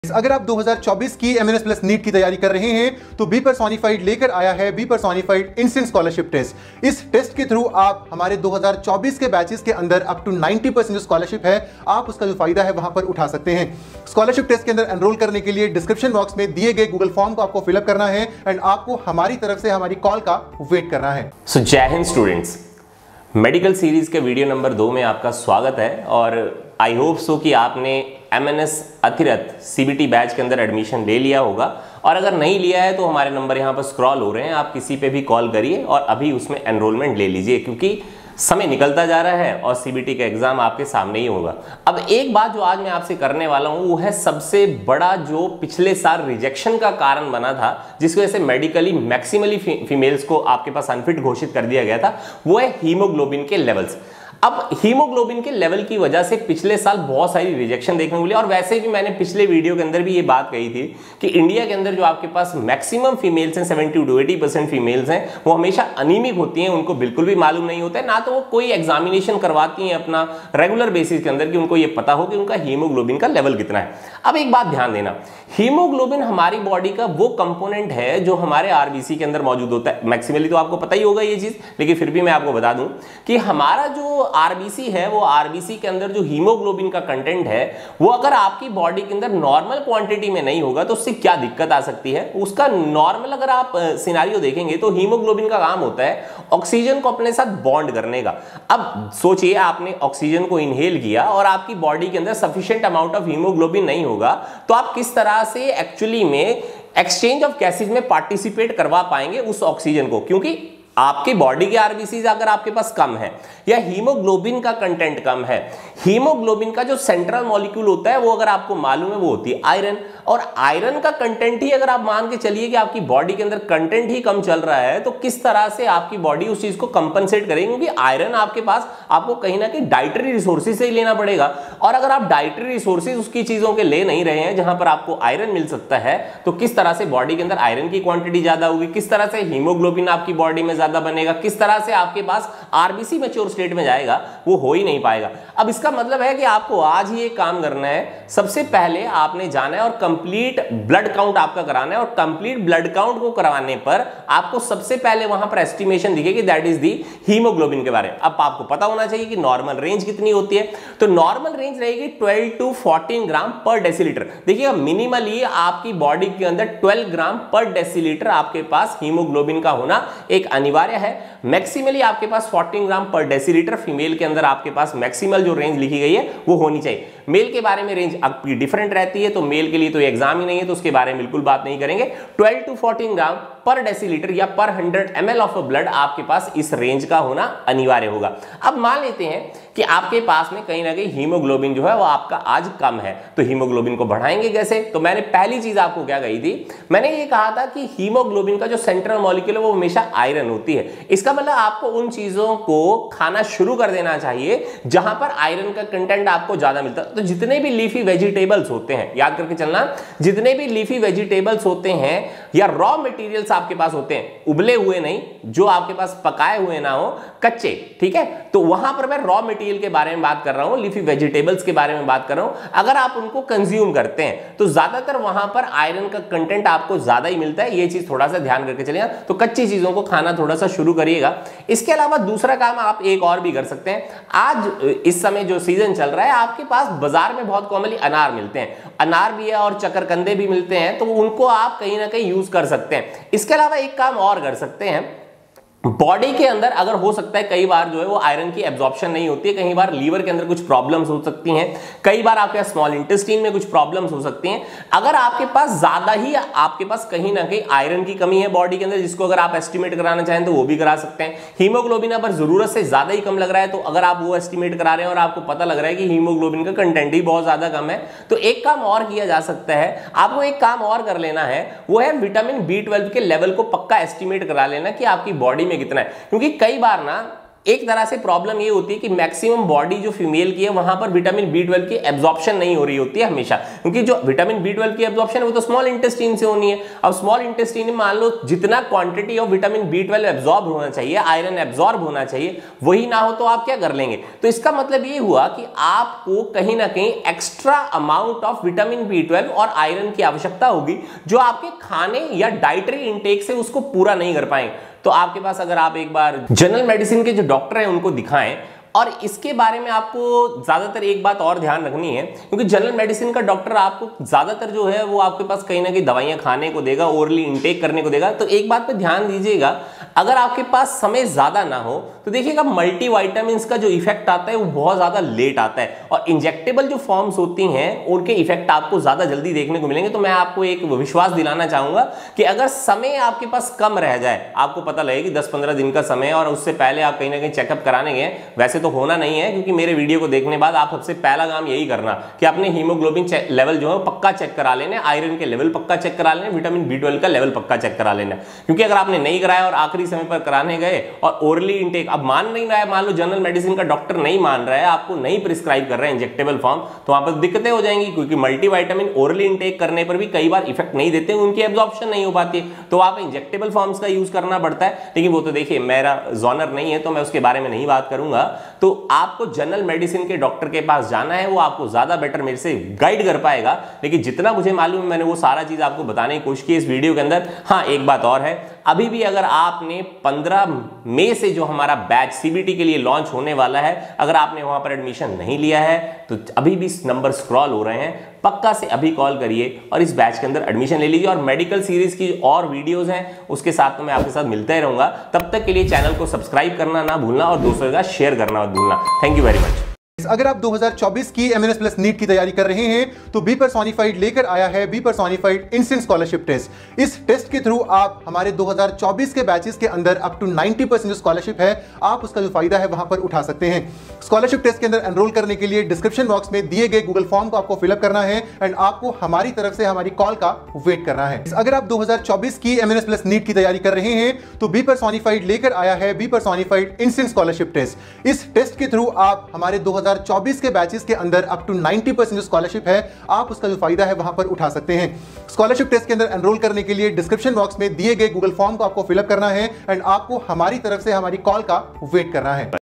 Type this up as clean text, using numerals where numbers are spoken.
अगर आप 2024 की एमएनएस प्लस नीट की तैयारी कर रहे हैं तो बी पर्सोनिफाइड लेकर आया है be personified instant scholarship test. इस टेस्ट के थ्रू आप हमारे 2024 के बैचेस के अंदर अप टू 90% जो स्कॉलरशिप है आप उसका जो फायदा है वहां पर उठा सकते हैं। स्कॉलरशिप टेस्ट के अंदर एनरोल करने के लिए डिस्क्रिप्शन बॉक्स में दिए गए गूगल फॉर्म को आपको फिलअप करना है एंड आपको हमारी तरफ से हमारी कॉल का वेट करना है। So Jai Hind students, medical series के वीडियो नंबर 2 में आपका स्वागत है और आई होप सो कि आपने एमएनएस अतिरथ सीबीटी बैच के अंदर एडमिशन ले लिया होगा और अगर नहीं लिया है तो हमारे नंबर यहाँ पर स्क्रॉल हो रहे हैं, आप किसी पे भी कॉल करिए और अभी उसमें एनरोलमेंट ले लीजिए क्योंकि समय निकलता जा रहा है और सीबीटी का एग्जाम आपके सामने ही होगा। अब एक बात जो आज मैं आपसे करने वाला हूं वो है सबसे बड़ा जो पिछले साल रिजेक्शन का कारण बना था, जिसकी वजह से मेडिकली मैक्सिमली फीमेल्स को आपके पास अनफिट घोषित कर दिया गया था, वो है हीमोग्लोबिन के लेवल्स। अब हीमोग्लोबिन के लेवल की वजह से पिछले साल बहुत सारी रिजेक्शन देखने को मिली और वैसे भी मैंने पिछले वीडियो के अंदर भी ये बात कही थी कि इंडिया के अंदर जो आपके पास मैक्सिमम फीमेल्स हैं 70 to 80% फीमेल्स हैं वो हमेशा अनीमिक होती हैं, उनको बिल्कुल भी मालूम नहीं होता है, ना तो वो कोई एग्जामिनेशन करवाती हैं अपना रेगुलर बेसिस के अंदर कि उनको ये पता हो कि उनका हीमोग्लोबिन का लेवल कितना है। अब एक बात ध्यान देना, हीमोग्लोबिन हमारी बॉडी का वो कंपोनेंट है जो हमारे आरबीसी के अंदर मौजूद होता है। मैक्सिमली तो आपको पता ही होगा ये चीज, लेकिन फिर भी मैं आपको बता दूं कि हमारा जो आरबीसी है वो आरबीसी के अंदर जो हीमोग्लोबिन का कंटेंट है वो अगर आपकी बॉडी के अंदर नॉर्मल क्वांटिटी में नहीं होगा तो उससे क्या दिक्कत आ सकती है। उसका नॉर्मल अगर आप सिनेरियो देखेंगे तो हीमोग्लोबिन का काम होता है ऑक्सीजन को अपने साथ बॉन्ड करने का। अब सोचिए आपने ऑक्सीजन को इनहेल किया और आपकी बॉडी के अंदर सफिशिएंट अमाउंट ऑफ हीमोग्लोबिन नहीं होगा तो आप किस तरह से एक्चुअली में एक्सचेंज ऑफ गैसेज में पार्टिसिपेट करवा पाएंगे उस ऑक्सीजन को, क्योंकि आपकी बॉडी के आरबीसी अगर आपके पास कम है या हीमोग्लोबिन का कंटेंट कम है, हीमोग्लोबिन का जो सेंट्रल मॉलिक्यूल होता है वो अगर आपको मालूम है वो होती है आयरन, और आयरन का कंटेंट ही अगर आप मान के चलिए कि आपकी बॉडी के अंदर कंटेंट ही कम चल रहा है तो किस तरह से आपकी बॉडी उस चीज को कंपनसेट करेगी, क्योंकि आयरन आपके पास आपको कहीं ना कहीं डाइटरी रिसोर्सेज से ही लेना पड़ेगा और अगर आप डाइटरी रिसोर्सेज उसकी चीजों के ले नहीं रहे हैं जहां पर आपको आयरन मिल सकता है तो किस तरह से बॉडी के अंदर आयरन की क्वांटिटी ज्यादा होगी, किस तरह से हीमोग्लोबिन आपकी बॉडी में ज्यादा बनेगा, किस तरह से आपके पास आरबीसी मैच्योर स्टेट में जाएगा, वो हो ही नहीं पाएगा। अब इसका मतलब है कि आपको आज ही एक काम करना है, सबसे पहले आपने जाना है और कंप्लीट ब्लड काउंट आपका कराना है और कंप्लीट ब्लड काउंट को करवाने पर आपको सबसे पहले वहां पर एस्टिमेशन दिखेगी, दैट इज दी हीमोग्लोबिन के बारे में। अब आपको पता होना चाहिए कि नॉर्मल रेंज कितनी होती है, तो नॉर्मल रेंज रहेगी 12 to 14 ग्राम पर डेसीलीटर। देखिएगा मिनिमली आपकी बॉडी के अंदर 12 ग्राम पर डेसीलीटर आपके पास हीमोग्लोबिन का होना एक अनिवार्य है। मैक्सिमली आपके पास 14 ग्राम पर डेसीलीटर, फीमेल के अंदर आपके पास मैक्सिमल जो रेंज लिखी गई है वो होनी चाहिए। मेल के बारे में रेंज आपकी डिफरेंट रहती है तो मेल के लिए तो एग्जाम ही नहीं है तो उसके बारे में बिल्कुल बात नहीं करेंगे। 12 to 14 ग्राम पर डेसीलीटर या पर 100 ml ऑफ ब्लड आपके पास इस रेंज का होना अनिवार्य होगा। अब मान लेते हैं कि आपके पास में कहीं ना कहीं हीमोग्लोबिन जो है वो आपका आज कम है, तो हीमोग्लोबिन को बढ़ाएंगे कैसे? तो मैंने पहली चीज आपको क्या कही थी, मैंने ये कहा था कि हीमोग्लोबिन का जो सेंट्रल मॉलिक्यूल है वो हमेशा आयरन होती है। इसका मतलब आपको उन चीजों को खाना शुरू कर देना चाहिए जहां पर आयरन का कंटेंट आपको ज्यादा मिलता है। तो जितने भी लीफी वेजिटेबल्स होते हैं, याद करके चलना, जितने भी लीफी वेजिटेबल्स होते हैं या रॉ मटेरियल्स आपके पास होते हैं, उबले हुए नहीं, जो आपके पास पकाए हुए ना हो, कच्चे, ठीक है, तो वहां पर मैं रॉ मटेरियल के बारे में बात कर रहा हूं, लीफी वेजिटेबल्स के बारे में बात कर रहा हूं। अगर आप उनको कंज्यूम करते हैं तो ज्यादातर वहां पर आयरन का कंटेंट आपको ज्यादा ही मिलता है, ये चीज थोड़ा सा ध्यान करके चलिएगा। तो कच्ची चीजों को खाना थोड़ा सा शुरू करिएगा। इसके अलावा दूसरा काम आप एक और भी कर सकते हैं, आज इस समय जो सीजन चल रहा है आपके पास बाजार में बहुत कॉमनली अनार मिलते हैं, अनार भी है और चकरकंदे भी मिलते हैं, तो उनको आप कहीं ना कहीं यूज कर सकते हैं। इसके अलावा एक काम और कर सकते हैं, बॉडी के अंदर अगर हो सकता है कई बार जो है वो आयरन की एब्जॉर्प्शन नहीं होती है, कई बार लीवर के अंदर कुछ प्रॉब्लम्स हो सकती हैं, कई बार आपके स्मॉल इंटेस्टाइन में कुछ प्रॉब्लम्स हो सकती हैं। अगर आपके पास ज्यादा ही आपके पास कहीं ना कहीं आयरन की कमी है बॉडी के अंदर, जिसको अगर आप एस्टिमेट कराना चाहें तो वो भी करा सकते हैं। हीमोग्लोबिन अगर जरूरत से ज्यादा ही कम लग रहा है तो अगर आप वो एस्टिमेट करा रहे हैं और आपको पता लग रहा है कि हीमोग्लोबिन का कंटेंट ही बहुत ज्यादा कम है, तो एक काम और किया जा सकता है, आपको एक काम और कर लेना है, वो है विटामिन B12 के लेवल को पक्का एस्टिमेट करा लेना कि आपकी बॉडी में कितना है। क्योंकि कई बार ना एक तरह से प्रॉब्लम ये होती है कि मैक्सिमम बॉडी जो फीमेल की है वहां पर विटामिन बी 12 की एब्जॉर्प्शन नहीं हो रही होती है हमेशा, क्योंकि जो विटामिन बी 12 की एब्जॉर्प्शन है वो तो स्मॉल इंटेस्टाइन से होनी है। अब स्मॉल इंटेस्टाइन में मान लो जितना quantity of vitamin B 12 absorb होना चाहिए, आयरन एब्जॉर्ब होना चाहिए, वही ना हो तो आप क्या कर लेंगे। तो इसका मतलब ये हुआ कि आपको कहीं ना कहीं extra amount of vitamin B 12 और आयरन की आवश्यकता होगी, जो आपके खाने या डाइटरी इंटेक से उसको पूरा नहीं कर पाएंगे। तो आपके पास अगर आप एक बार जनरल मेडिसिन के जो डॉक्टर हैं उनको दिखाएं, और इसके बारे में आपको ज्यादातर एक बात और ध्यान रखनी है, क्योंकि जनरल मेडिसिन का डॉक्टर आपको ज्यादातर जो है वो आपके पास कहीं ना कहीं दवाइयां खाने को देगा, ओरली इंटेक करने को देगा। तो एक बात पे ध्यान दीजिएगा, अगर आपके पास समय ज्यादा ना हो तो देखिएगा मल्टीविटामिन्स का जो इफेक्ट आता है वो बहुत ज्यादा लेट आता है, और इंजेक्टेबल जो फॉर्म्स होती हैं उनके इफेक्ट आपको ज्यादा जल्दी देखने को मिलेंगे। तो मैं आपको एक विश्वास दिलाना चाहूंगा कि अगर समय आपके पास कम रह जाए, आपको पता लगे कि 10-15 दिन का समय और उससे पहले आप कहीं ना कहीं चेकअप कराने गए, वैसे तो होना नहीं है, क्योंकि मेरे वीडियो को देखने बाद आप सबसे पहला काम यही करना कि अपने हीमोग्लोबिन लेवल जो है पक्का चेक करा लेने, आयरन के लेवल पक्का चेक करा लेने, विटामिन बी 12 का लेवल पक्का चेक करा लेना। क्योंकि अगर आपने नहीं कराया और आखिरी समय पर कराने गए और ओरली इंटेक अब मान नहीं रहा है, मान लो जनरल मेडिसिन का डॉक्टर नहीं मान रहा है, आपको नहीं प्रिस्क्राइब कर रहा है इंजेक्टेबल फॉर्म, तो वहां पर दिक्कतें हो जाएंगी, क्योंकि मल्टीविटामिन ओरली इंटेक करने पर भी कई बार इफेक्ट नहीं देते, उनकी एब्जॉर्प्शन नहीं हो पाती, तो आप इंजेक्टेबल फॉर्म्स का यूज करना पड़ता है। लेकिन वो तो देखिए मेरा जॉनर नहीं है, तो मैं उसके बारे में नहीं बात करूंगा। तो आपको जनरल मेडिसिन के डॉक्टर के पास जाना है, वो आपको ज्यादा बेटर मेरे से गाइड कर पाएगा। लेकिन जितना मुझे मालूम है मैंने वो सारा चीज आपको बताने की कोशिश की इस वीडियो के अंदर। हाँ, एक बात और है, अभी भी अगर आपने 15 मई से जो हमारा बैच सीबीटी के लिए लॉन्च होने वाला है, अगर आपने वहां पर एडमिशन नहीं लिया है तो अभी भी नंबर स्क्रॉल हो रहे हैं, पक्का से अभी कॉल करिए और इस बैच के अंदर एडमिशन ले लीजिए। और मेडिकल सीरीज की और वीडियोस हैं उसके साथ तो मैं आपके साथ मिलता ही रहूंगा। तब तक के लिए चैनल को सब्सक्राइब करना ना भूलना और दोस्तों का शेयर करना मत भूलना। Thank you very much. अगर आप 2024 की एमएनएस प्लस नीट की तैयारी कर रहे हैं तो बी पर्सोनिफाइड लेकर आया है be personified instant scholarship test. इस टेस्ट के थ्रू आप हमारे 2024 के बैचेस के अंदर अप टू 90% जो स्कॉलरशिप है, आप उसका जो फायदा है वहां पर उठा सकते हैं। स्कॉलरशिप टेस्ट के अंदर एनरोल करने के लिए डिस्क्रिप्शन बॉक्स में दिए गए गूगल फॉर्म को आपको फिलअप करना है एंड आपको हमारी तरफ से हमारी कॉल का वेट करना है। अगर आप 2024 की एमएनएस प्लस नीट की तैयारी कर रहे हैं तो बी पर्सोनिफाइड लेकर आया है be personified instant scholarship test. इस टेस्ट के थ्रू आप हमारे 2024 के बैचेस के अंदर अप टू 90% जो स्कॉलरशिप है, आप उसका जो फायदा है वहां पर उठा सकते हैं। स्कॉलरशिप टेस्ट के अंदर एनरोल करने के लिए डिस्क्रिप्शन बॉक्स में दिए गए गूगल फॉर्म को आपको फिलअप करना है एंड आपको हमारी तरफ से हमारी कॉल का वेट करना है।